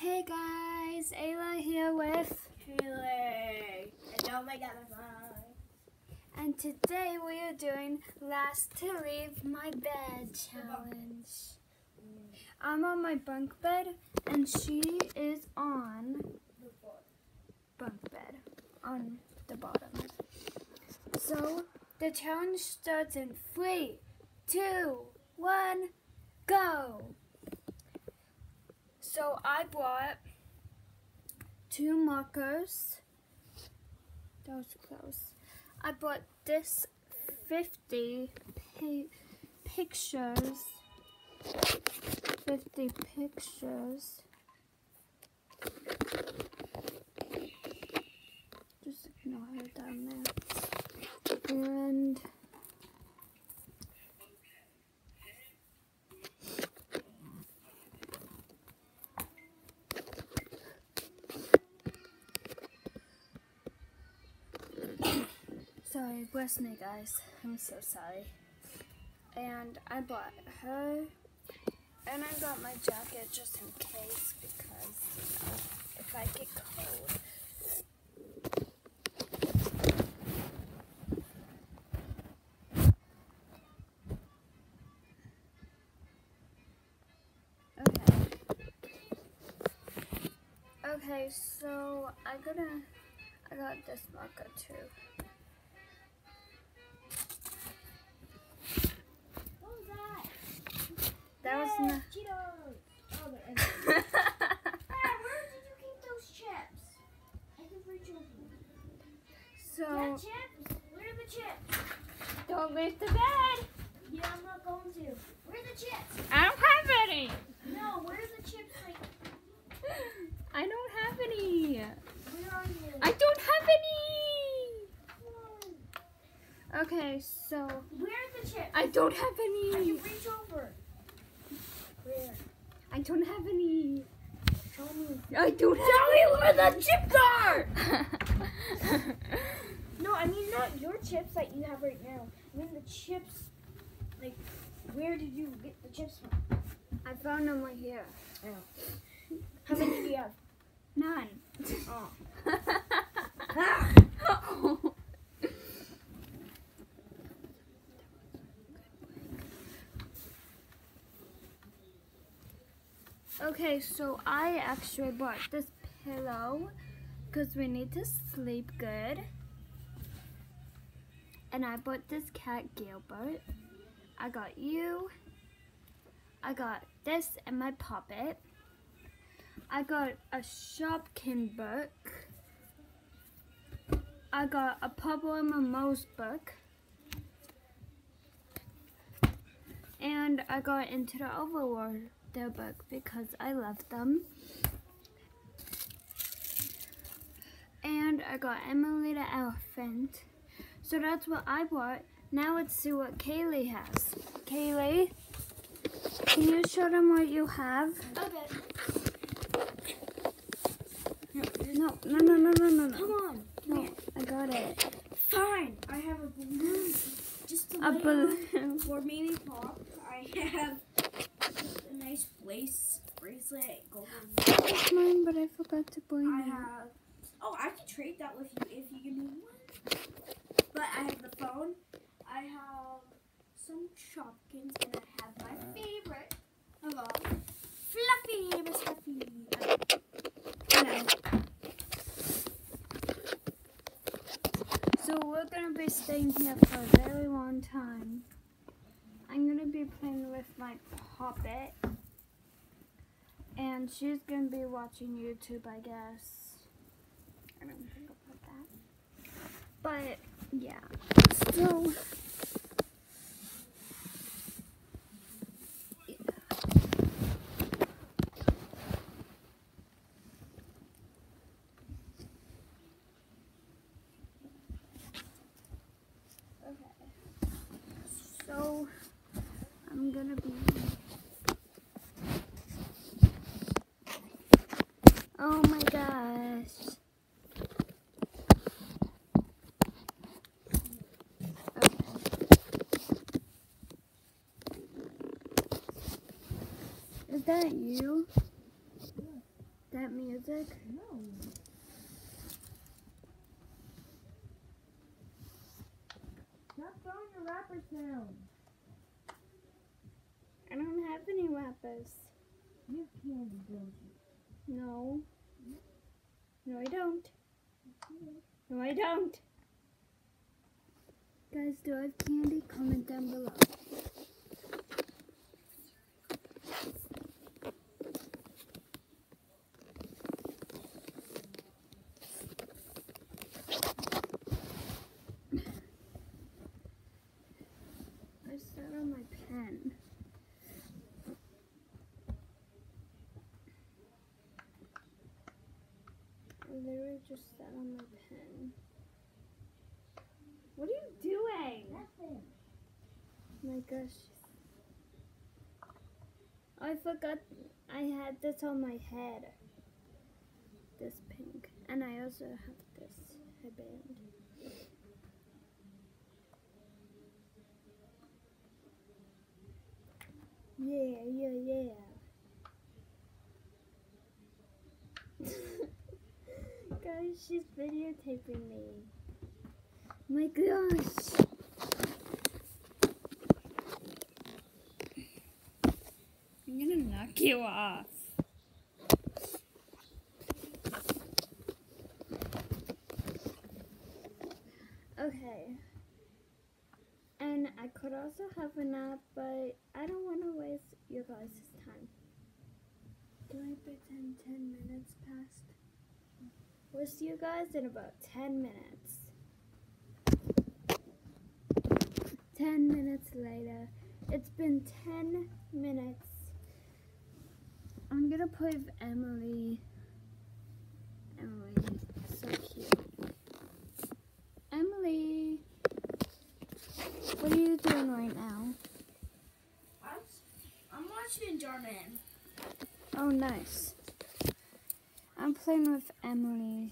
Hey guys, Ayla here with Haley. And oh my god, my phone. and today we are doing last to leave my bed challenge. I'm on my bunk bed and she is on bunk bed on the bottom. So the challenge starts in 3, 2, 1, go! So I brought 2 markers. That was close. I bought this 50 pictures. 50 pictures. Just ignore her down there. And sorry, bless me guys. I'm so sorry. And I bought her, and I got my jacket just in case because, you know, if I get cold. Okay, so I got this marker too. What was that? That was Yay, not. Cheetos. Oh, they're empty. Dad, where did you keep those chips? I can reach over. So Dad, chips? Where are the chips? don't leave the bed. Yeah, I'm not going to. Where are the chips? I don't have any. No, where are the chips? Like, I don't have any. where are you? I don't have any. Okay, so Where are the chips? I don't have I any. can reach over. Where? I don't have any. Show me. I don't have Tell me where the chips are! any. No, I mean not your chips that you have right now. I mean the chips. Like, where did you get the chips from? I found them right here. How many do you have? None. Oh. Okay, so I actually bought this pillow because we need to sleep good. And I bought this cat Gilbert. I got you. I got this and my puppet. I got a Shopkin book. I got a Pablo and Mo's book. And I got Into the Overworld, their book, because I love them. And I got Emily the Elephant. So that's what I bought. Now let's see what Kaylee has. Kaylee, can you show them what you have? Okay. No. Come on. No, I got it. Fine. I have a balloon. Just to A lay balloon. for maybe pop. I have a nice bracelet. Gold. Mine, but I forgot to bring I it. have. Oh, I can trade that with you if you give me one. But I have the phone. I have some Shopkins, and I have my favorite of all, Fluffy, Miss Fluffy. I know. So we're gonna be staying here for a very long time. I'm gonna be playing with my puppet, and she's gonna be watching YouTube, I guess. I don't think I'll put that. But yeah. So So I'm gonna be. Oh my gosh. Okay. Is that you? that music? No. Stop throwing your wrappers down. I don't have any wrappers. You have candy, don't you? No. No, I don't. No, I don't. Guys, do I have candy? Comment down below. I sat on my pen. I literally just sat on my pen. What are you doing? Nothing. My gosh. I forgot I had this on my head. This pink. And I also have this headband. Yeah, yeah, yeah. Guys, she's videotaping me. My gosh. I'm gonna knock you off. Okay. And I could also have a nap, but I don't want to waste your guys' time. Do I pretend 10 minutes passed? We'll see you guys in about 10 minutes. 10 minutes later. It's been 10 minutes. I'm gonna play with Emily. Emily, so cute. Emily, what are you doing right now? I'm watching Jarman. Oh, nice. I'm playing with Emily.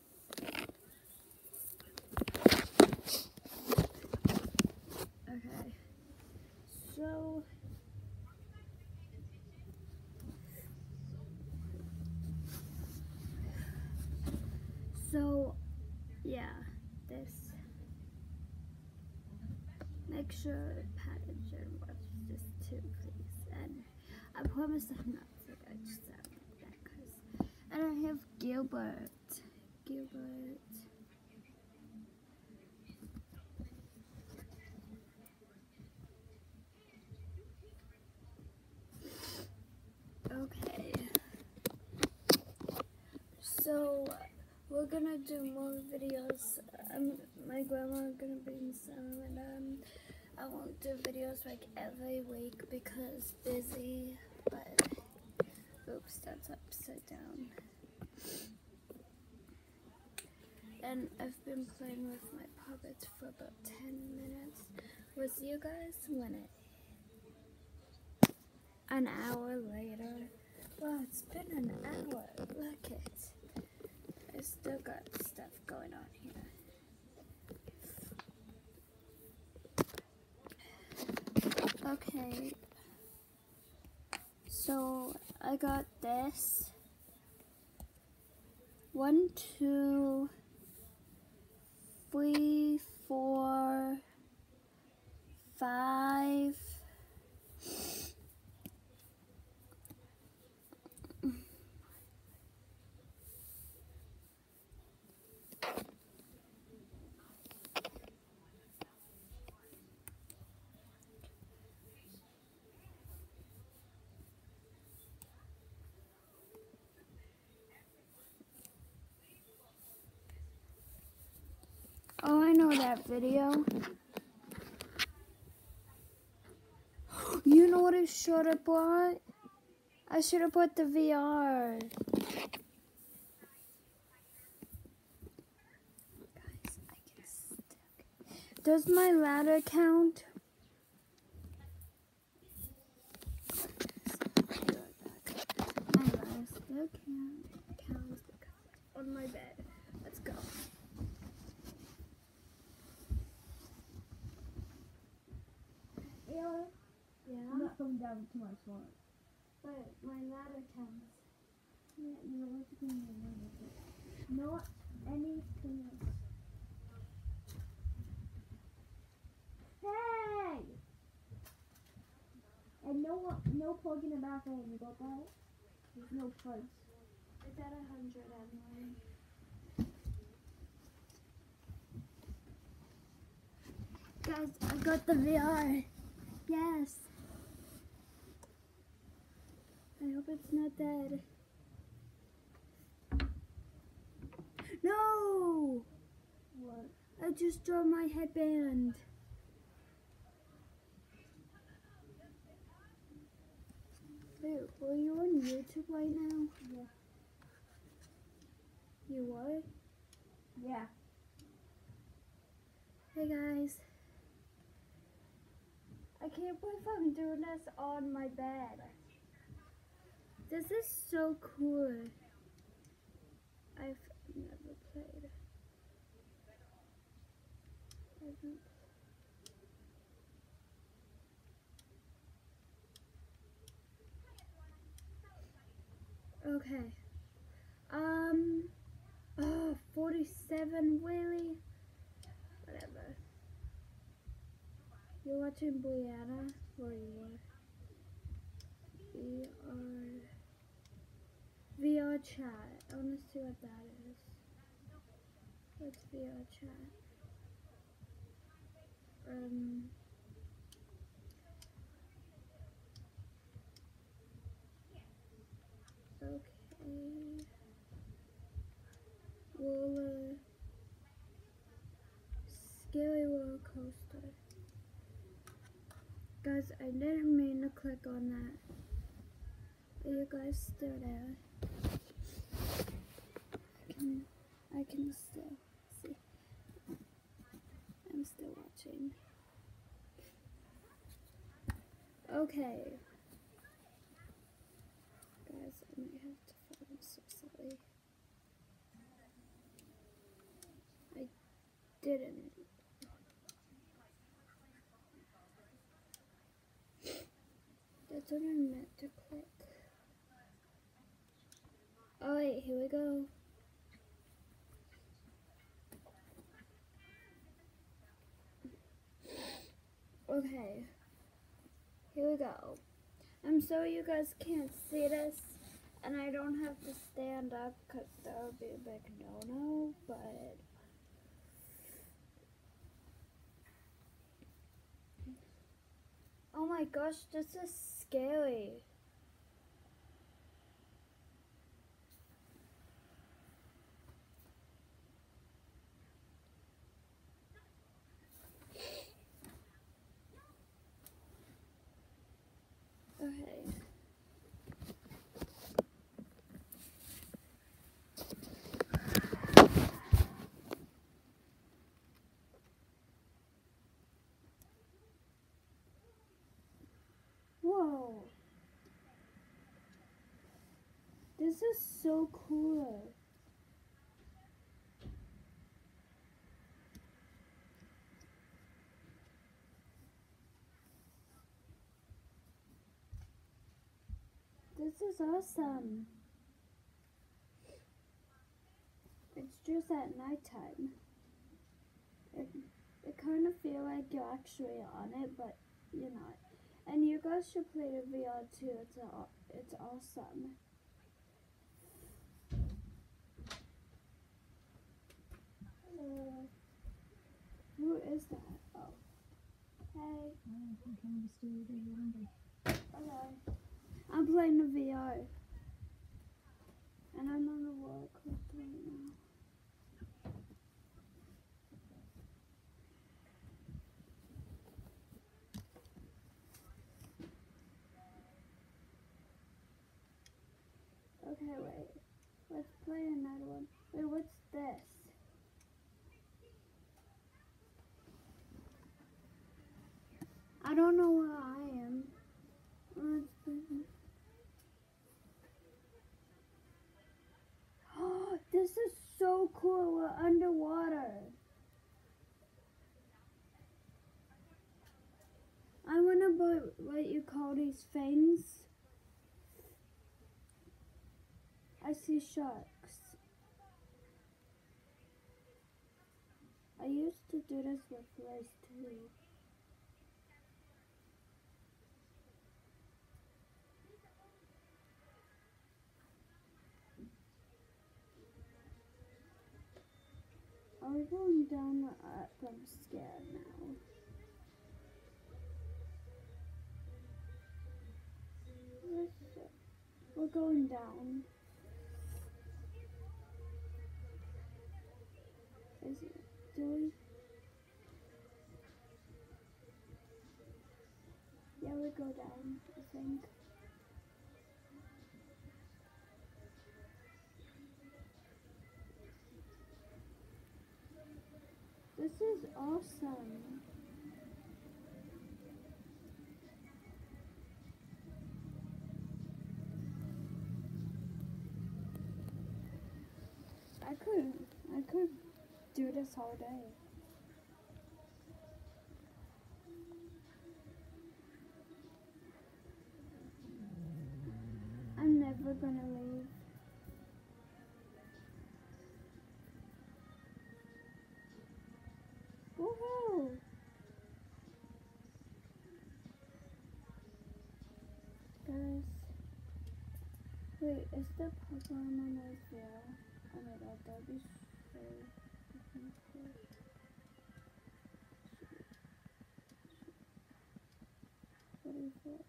Okay. So, yeah, this. Make sure package and watch this too, please. And I promise I'm not sick. I just sound like that because. And I have Gilbert. Gilbert. Okay. So we're gonna do more videos. My grandma gonna bring some, and I won't do videos like every week because busy. But oops, that's upside down. And I've been playing with my puppets for about 10 minutes. We'll see you guys when an hour later. Wow, it's been an hour. Look it. I still got stuff going on here. Okay. So I got this. 1, 2, 3, 4, 5. Oh, I know that video. You know what I should have bought? I should have bought the VR. Guys, I get stuck. Does my ladder count? My ladder still counts on my bed. Let's go. Yeah. I'm not going down to my slot. But my ladder counts. Yeah, no. anything. Not anything. Hey! And no plug in the bathroom. You got that? There's no plugs. It's at 100 anyway. Guys, I got the VR. Yes. I hope it's not dead. No! What? I just dropped my headband. Wait, were you on YouTube right now? Yeah. You were? Yeah. Hey guys. I can't believe I'm doing this on my bed. This is so cool. I've never played. Okay. 47, really? Whatever. You're watching Brianna? Where you are? VR chat. I want to see what that is. What's VR chat? Okay. Scary roller coaster. Guys, I didn't mean to click on that. Are you guys still there? I can still see. I'm still watching. Okay. Guys, I might have to fall. I'm so sorry. I didn't. That's what I meant to click. Alright, here we go. Okay. Here we go. I'm sorry you guys can't see this, and I don't have to stand up because that would be a big no-no, but oh my gosh, this is scary. Okay. Whoa. This is so cool. This is awesome. It's just at nighttime. It kind of feel like you're actually on it, but you're not. And you guys should play the VR too. It's awesome. Who is that? Oh, hey. Hello. I'm playing the VR, and I'm on the roller coaster right now. Okay, wait. Let's play another one. Wait, what's this? I don't know where I am. Oh, this is so cool. We're underwater. I wonder what you call these things. I see sharks. I used to do this with rice too. Are we going down? I'm scared now. We're going down. Is it? Do we? Yeah, we go down, I think. This is awesome. I could do this all day. I'm never gonna leave. Woohoo! Guys, wait, is the Pokemon on my video? Oh my god, that'd be so freaking cool. What is it?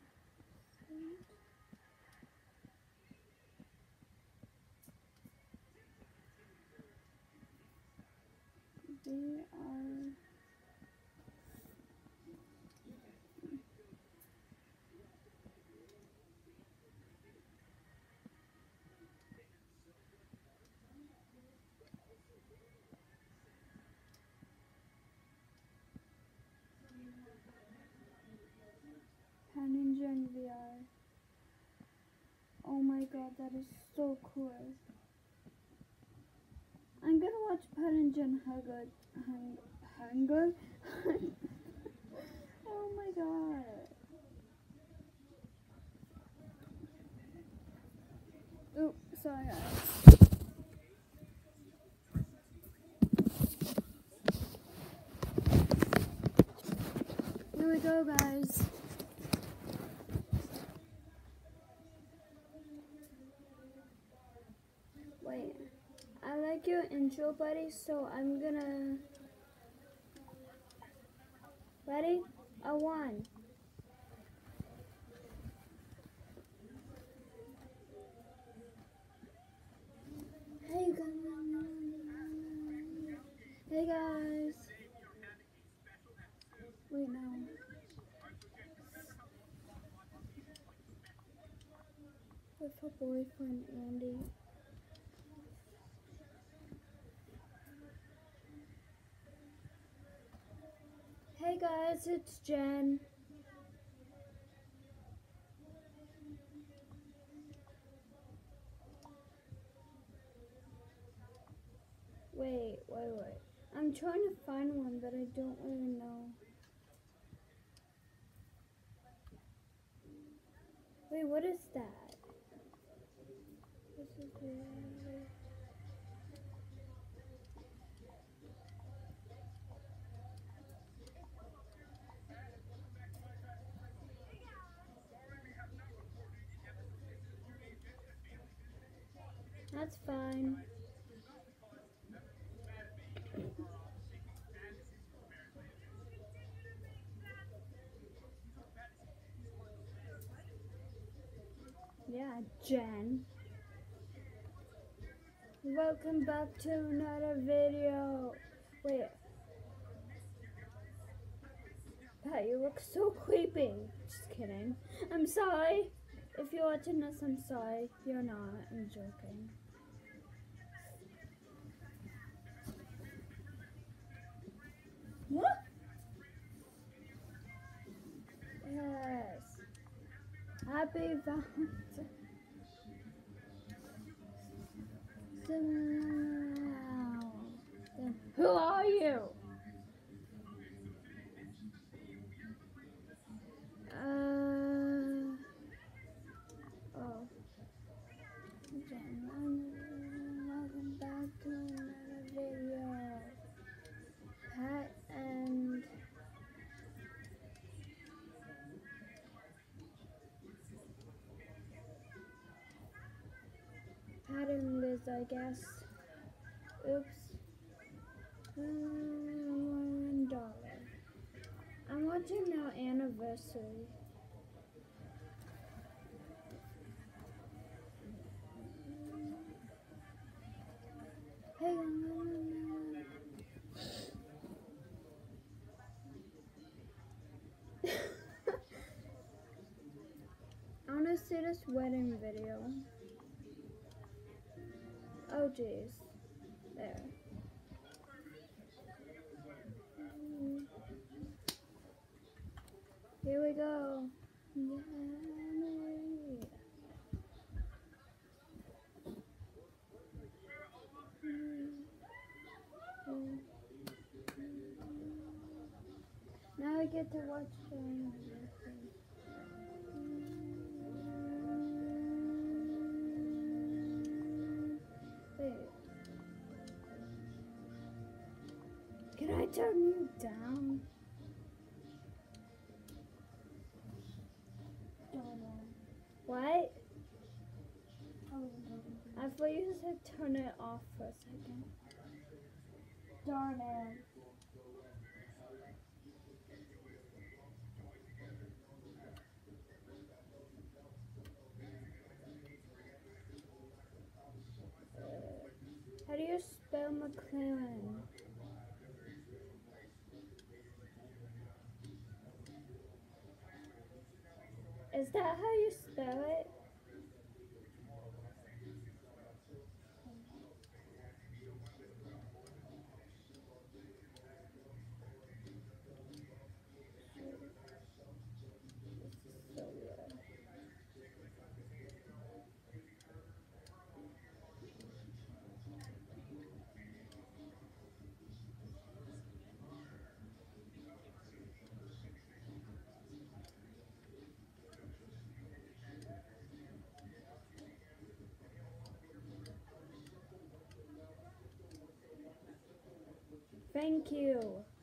They are... Ninja in VR. Oh my god, that is so cool. I'm gonna watch Ninja Hunger. Oh my god. Ooh, sorry guys. Here we go, guys. Wait, I like your intro, buddy, so I'm gonna... Ready? A 1. Hey guys. Hey guys. Wait, no. With her boyfriend, Andy. Hey guys, it's Jen. Wait. I'm trying to find one, but I don't really know. Wait, what is that? This is weird. That's fine. Yeah, Jen. Welcome back to another video. Wait. Pat, you look so creepy. Just kidding. I'm sorry. If you're watching this, I'm sorry. You're not. I'm joking. What? Yes. Happy Valentine's. Who are you? Oh. Pat and Liz, I guess. Oops. $1. I'm watching now Anniversary. Hey, I want to see this wedding video. Oh, jeez. There. Here we go. Yeah. Now I get to watch them. Wait. Can I turn you down? What? I thought you said turn it off for a second. Darn it. How do you spell McLaren? Is that how you spell it? So weird. Thank you.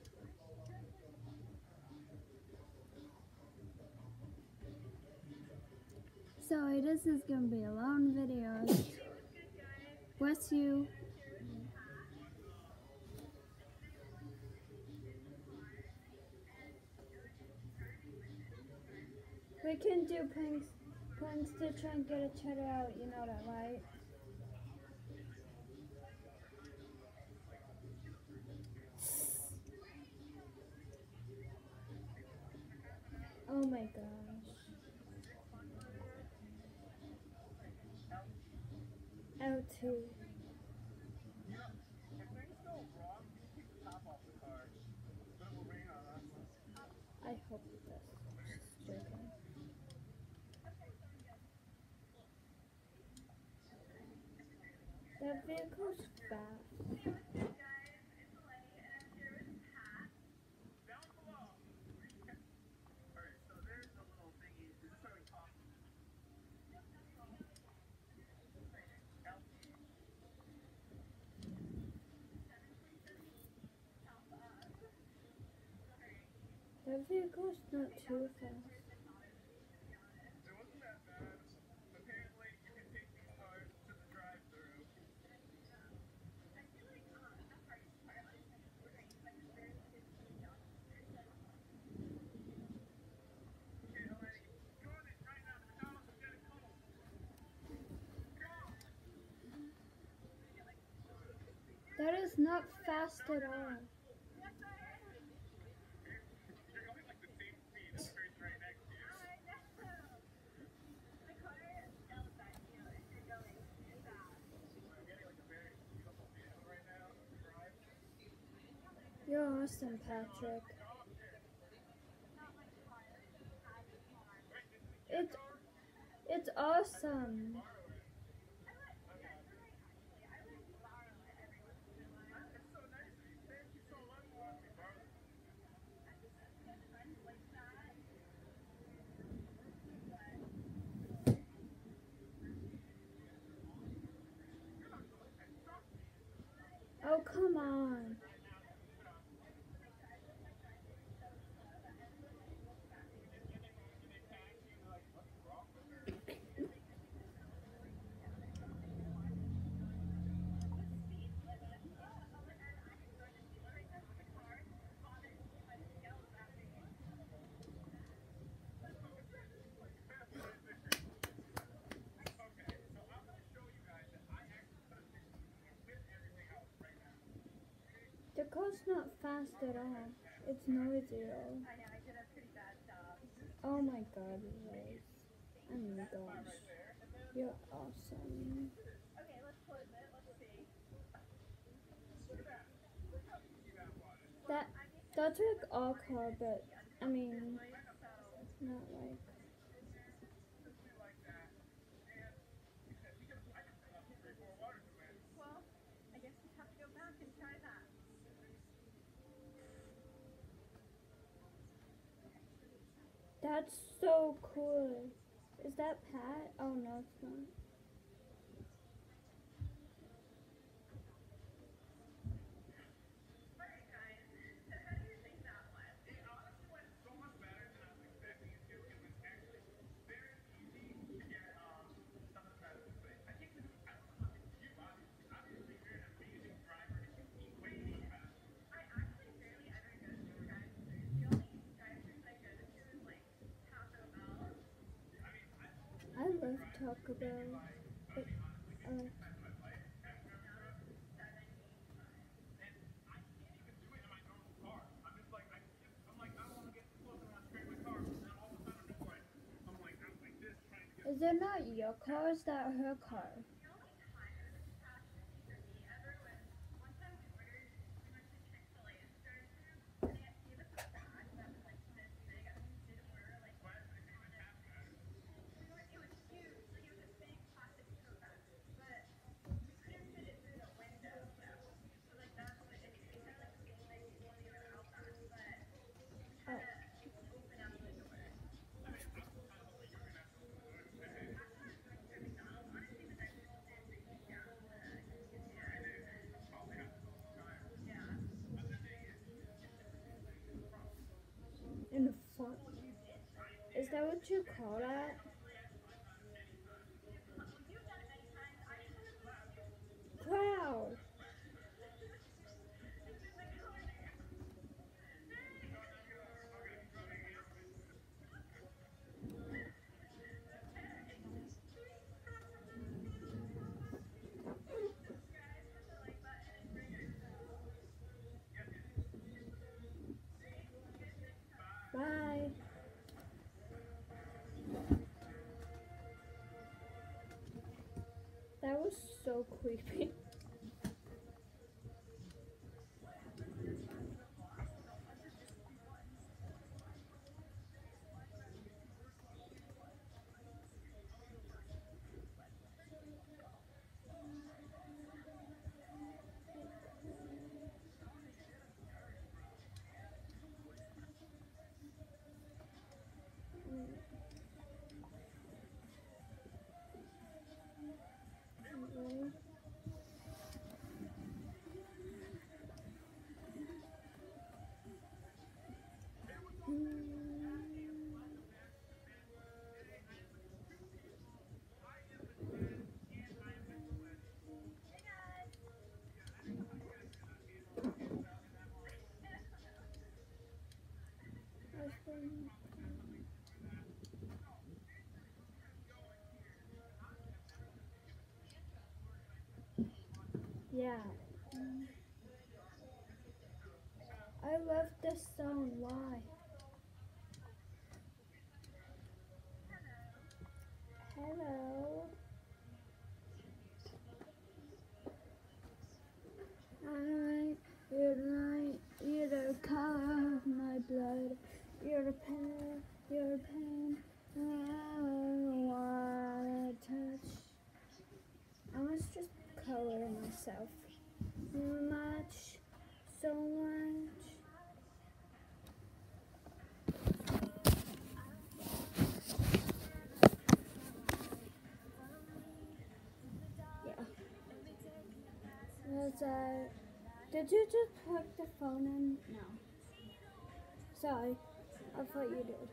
Sorry, this is gonna be a long video. Bless you. We can do pranks to try and get each other out, you know that, right? Oh my gosh. L2. I hope it does. Just joking. That vehicle's fast. That vehicle's not too fast. That is not fast at all. You're awesome, Patrick. It's awesome. Oh, come on. car's not fast at all. It's noisy though. Oh my god, Rose. Oh my gosh. You're awesome. That's like all car, but I mean, not like. That's so cool. Is that Pat? Oh no, it's not. I love Taco Bell. But, is it not your car? Is that her car? In the front. Is that what you call that? Cloud. Bye. That was so creepy. Yeah. I love this song. Why? Hello. You're the color of my blood. You're the pain. I wanna touch. I was just coloring myself. So much. Yeah. Was did you just plug the phone in? No. Sorry. I thought you did.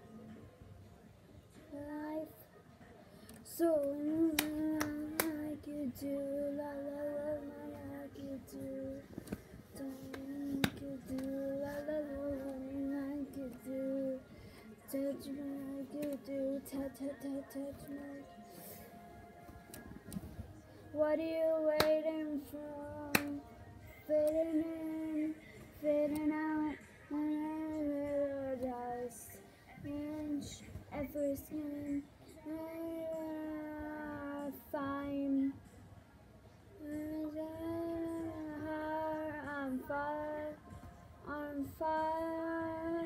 Life. So I could do la la la I could do. I could do la la la I could do. Touch me I could do. Touch me. What are you waiting for? Fitting in, fading out, and a little dust, and every skin, fine. I'm fire, on fire.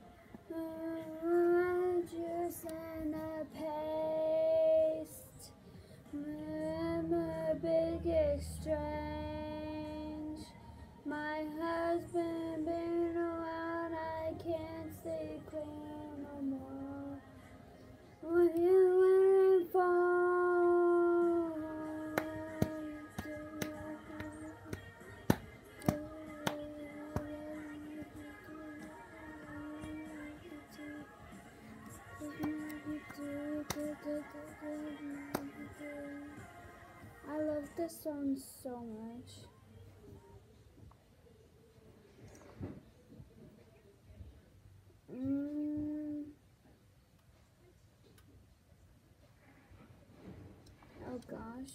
Juice and a paste. I'm a big exchange. My husband been around, I can't see clear no more. What you waiting for? I love this song so much. Oh gosh.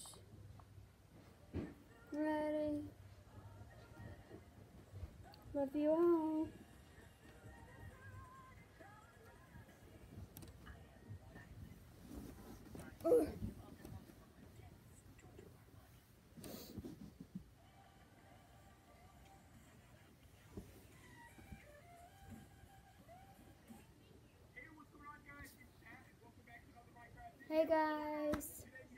Ready. Love you all. Ugh. Hey guys.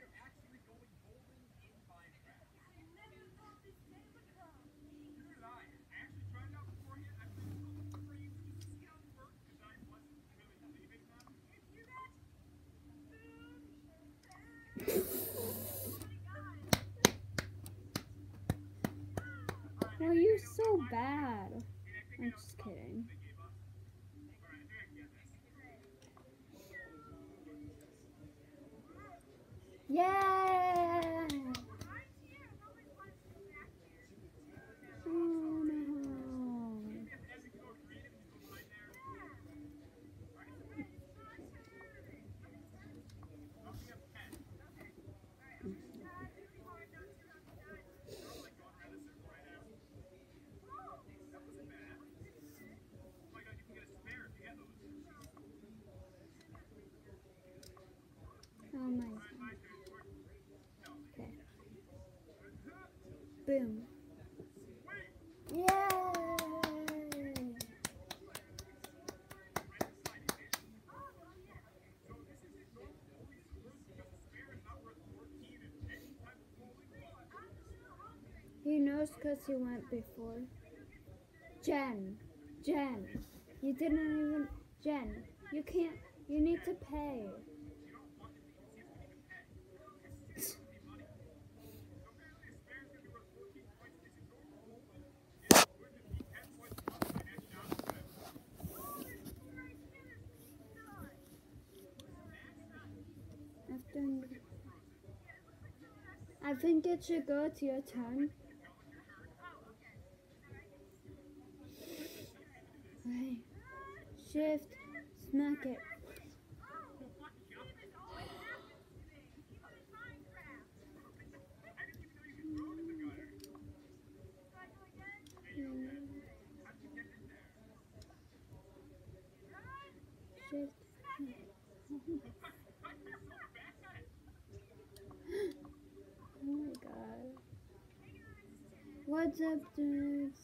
Well, you're so bad. I'm just kidding. Yeah! Oh no. Oh my. Okay. Boom. Yay! He knows because he went before. Jen, you didn't even, Jen, you can't, you need to pay. I think it should go to your turn. Right. Shift, smack it. Shift. Oh my god. What's up, dudes?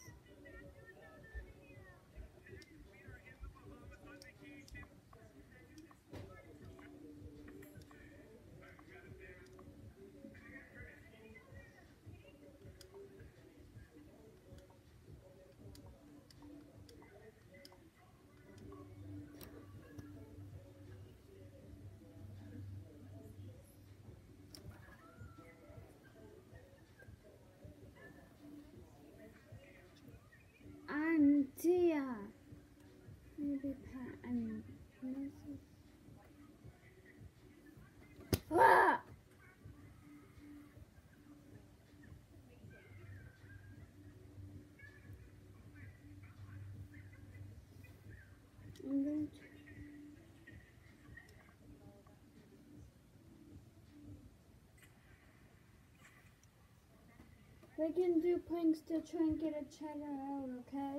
We can do pranks to try and get each other out, okay?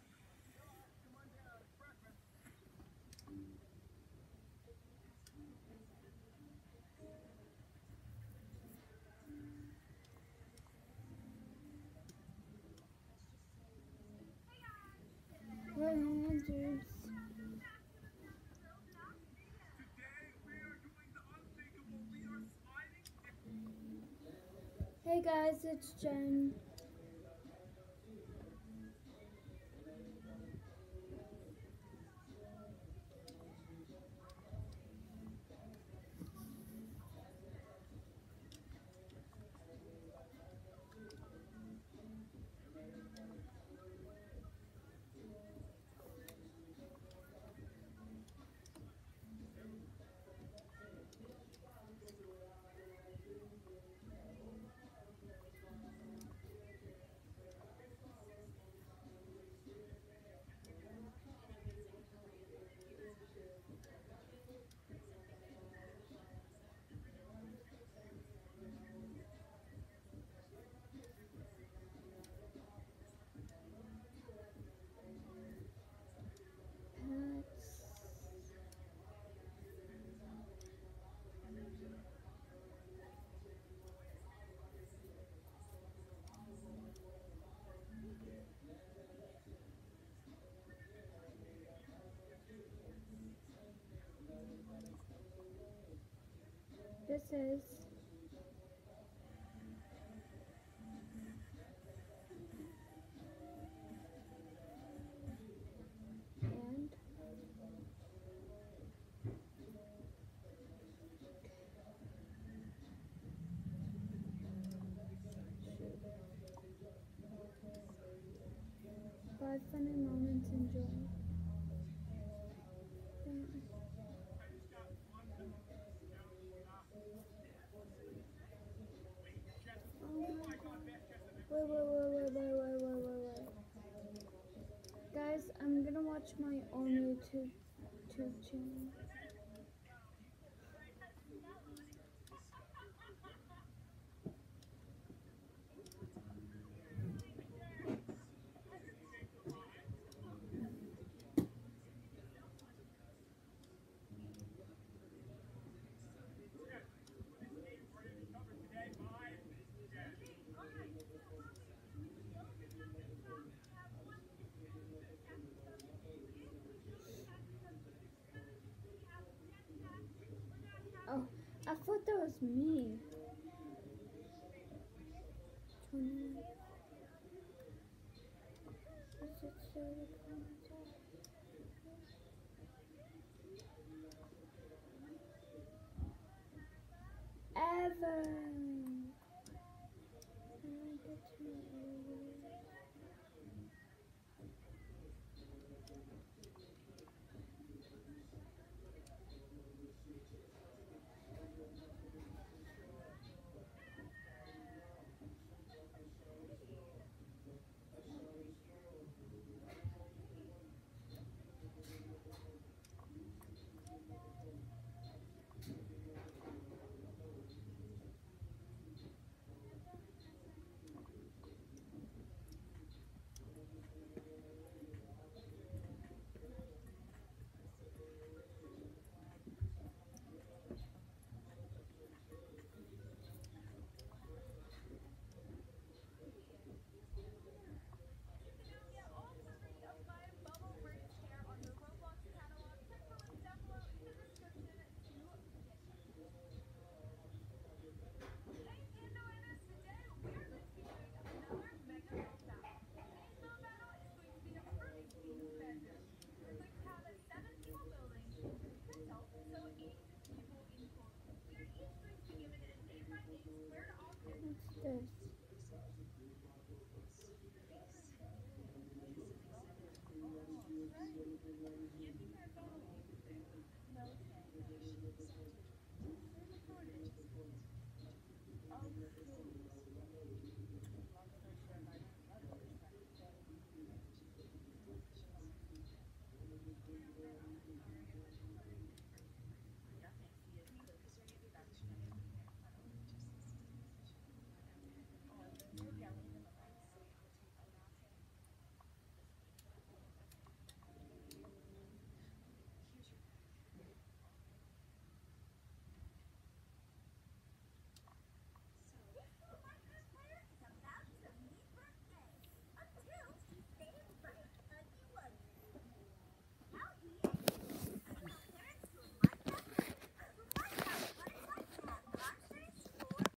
We're hunters. Hey guys, it's Jen. This is and 5 funny moments. Enjoy. Wait. Guys, I'm gonna watch my own YouTube channel. Oh, I thought that was me. 20. Is it still ever? Can I get to my